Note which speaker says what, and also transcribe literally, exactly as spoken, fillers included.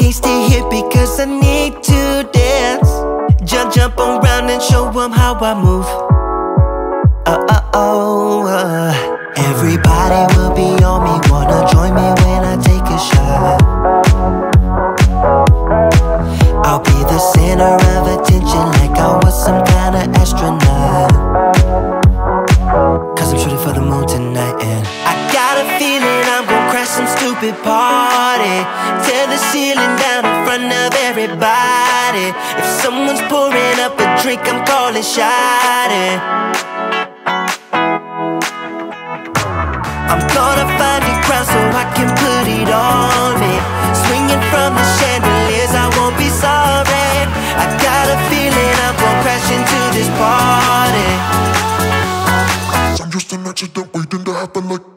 Speaker 1: can't stay here because I need to dance. Jump, jump around and show them how I move. Uh, uh, oh, uh. Everybody will be on me, wanna join me when I take a shot. I'll be the center of attention like I was some kind of astronaut. Cause I'm shooting for the moon tonight, and I got a feeling I'm gonna crash some stupid party. Tear the ceiling down in front of everybody. If someone's pouring up a drink, I'm calling shawty. I'm gonna find a crowd so I can put it on me. Swinging from the chandeliers, I won't be sorry. I got a feeling I'm gonna crash into this party.
Speaker 2: I'm just an accident waiting to happen like